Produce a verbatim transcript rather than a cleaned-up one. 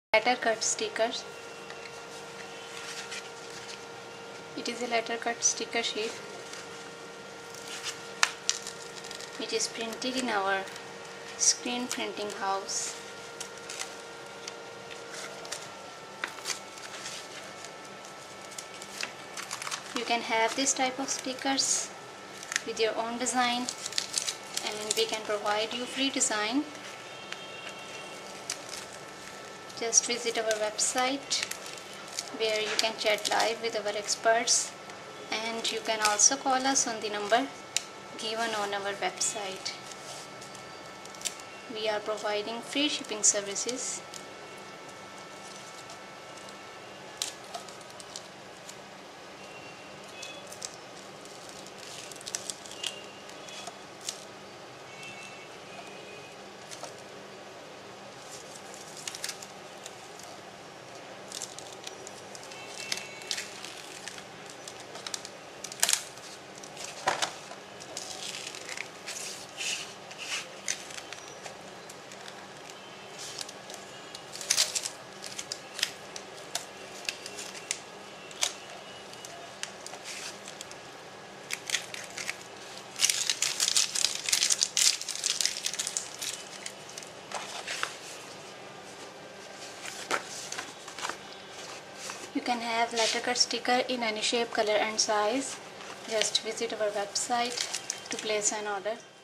Letter cut stickers. It is a letter cut sticker sheet. It is printed in our screen printing house. You can have this type of stickers with your own design, and we can provide you free design. Just visit our website where you can chat live with our experts, and you can also call us on the number given on our website. We are providing free shipping services. You can have letter cut sticker in any shape, color and size. Just visit our website to place an order.